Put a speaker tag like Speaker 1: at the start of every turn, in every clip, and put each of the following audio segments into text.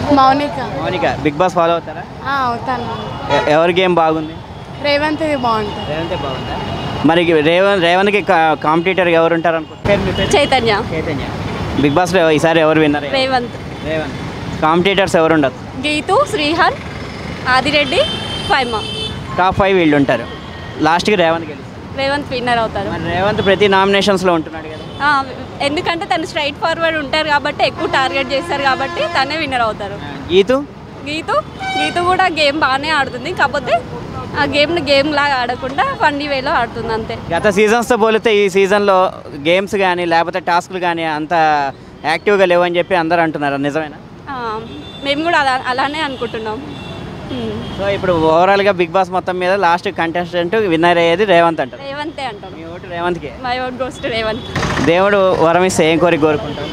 Speaker 1: Mounika.
Speaker 2: Mounika big boss follow అవుతారా?
Speaker 1: అవుతాను.
Speaker 2: ఎవరి గేమ్ బాగుంది?
Speaker 1: రేవంత్ది బాగుంటుంది.
Speaker 2: రేవంతే బాగుందా? మరి రేవంత్కి కాంపిటీటర్ ఎవరు ఉంటారు అనుకుంటున్నారు?
Speaker 3: చైతన్య.
Speaker 2: చైతన్య. బిగ్ బాస్లో ఈసారి ఎవరు విన్నారు?
Speaker 3: రేవంత్.
Speaker 2: రేవంత్. కాంపిటీటర్స్ ఎవరు ఉండదు?
Speaker 3: గీతు, శ్రీహాన్, ఆదిరెడ్డి, ఫైమా.
Speaker 2: టాప్ 5 వీళ్ళు ఉంటారు. లాస్ట్కి రేవంత్ గెలుస్తారు.
Speaker 3: రేవంత్ విన్నర్ అవుతారు.
Speaker 2: మరి రేవంత్ ప్రతి నామినేషన్స్లో ఉంటున్నాడు కదా?
Speaker 3: ఎందుకంటే తను స్ట్రైట్ ఫార్వర్డ్ ఉంటారు కాబట్టి ఎక్కువ టార్గెట్ చేస్తారు కాబట్టి తనే విన్నర్ అవుతారు.
Speaker 2: గీతు
Speaker 3: గీతు కూడా గేమ్ బాగానే ఆడుతుంది, కాకపోతే ఆ గేమ్ని గేమ్ లాగా ఆడకుండా ఫన్నీ వేలో ఆడుతుంది అంతే.
Speaker 2: గత సీజన్స్తో పోలితే ఈ సీజన్లో గేమ్స్ కానీ లేకపోతే టాస్క్లు కానీ అంత యాక్టివ్గా లేవని చెప్పి అందరూ అంటున్నారు, నిజమేనా?
Speaker 3: మేము కూడా అలానే అనుకుంటున్నాం.
Speaker 2: సో ఇప్పుడు ఓవరాల్గా బిగ్ బాస్ మొత్తం మీద లాస్ట్ కంటెస్టెంట్ విన్నర్ అయ్యేది రేవంత్ అంటారు.
Speaker 3: రేవంతే అంటారు.
Speaker 2: మీ ఓటు రేవంత్కే?
Speaker 3: My vote goes to Revanth.
Speaker 2: దేవుడు వరం ఇస్తే ఏం కోరుకుంటారు?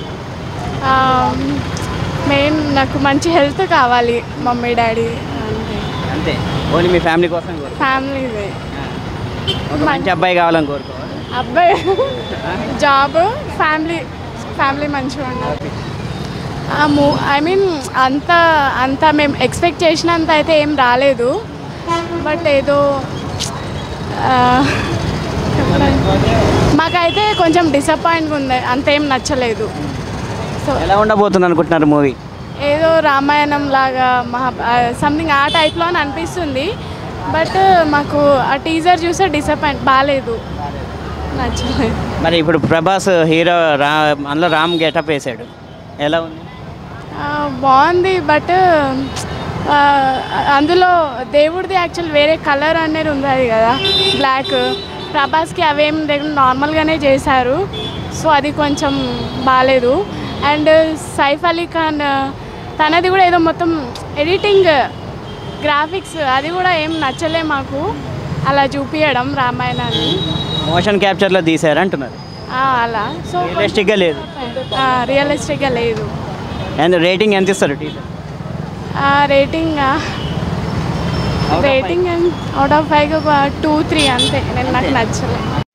Speaker 1: మెయిన్ నాకు మంచి హెల్త్ కావాలి, మమ్మీ డాడీ అంతే.
Speaker 2: అంతే, ఓన్లీ మీ ఫ్యామిలీ కోసం
Speaker 1: ఫ్యామిలీదే.
Speaker 2: మంచి అబ్బాయి కావాలని కోరుకోవాలి.
Speaker 1: అబ్బాయి జాబ్, ఫ్యామిలీ మంచిగా ఉండాలి. ఐ మీన్ అంత మేము ఎక్స్పెక్ట్ చేసినంత అయితే ఏం రాలేదు, బట్ ఏదో మాకైతే కొంచెం డిసప్పాయింట్గా ఉంది, అంతేం నచ్చలేదు. సో
Speaker 2: ఎలా ఉండబోతుంది అనుకుంటున్నారు మూవీ?
Speaker 1: ఏదో రామాయణం లాగా సంథింగ్ ఆ టైప్లో అని అనిపిస్తుంది, బట్ మాకు ఆ టీజర్ చూస్తే డిసప్పాయింట్ బాగాలేదు, నచ్చలేదు.
Speaker 2: మరి ఇప్పుడు ప్రభాస్ హీరో అందులో రామ్ గెటప్ వేసాడు, ఎలా ఉంది?
Speaker 1: బాగుంది, బట్ అందులో దేవుడిది యాక్చువల్ వేరే కలర్ అనేది ఉంది కదా, బ్లాక్. ప్రభాస్కి అవేం నార్మల్గానే చేశారు, సో అది కొంచెం బాగాలేదు. అండ్ సైఫ్ అలీ ఖాన్ తనది కూడా ఏదో మొత్తం ఎడిటింగ్, గ్రాఫిక్స్ అది కూడా ఏం నచ్చలే మాకు, అలా చూపించడం రామాయణాన్ని
Speaker 2: మోషన్ క్యాప్చర్లో తీసారు అంటున్నారు.
Speaker 1: అలా సో
Speaker 2: రియలిస్టిక్గా లేదు.
Speaker 1: రియలిస్టిక్గా లేదు.
Speaker 2: అండ్ రేటింగ్ ఎంత ఇస్తారు టీచర్?
Speaker 1: రేటింగ్ అవుట్ ఆఫ్ 5 2-3 అంతే, నాకు నచ్చలేదు.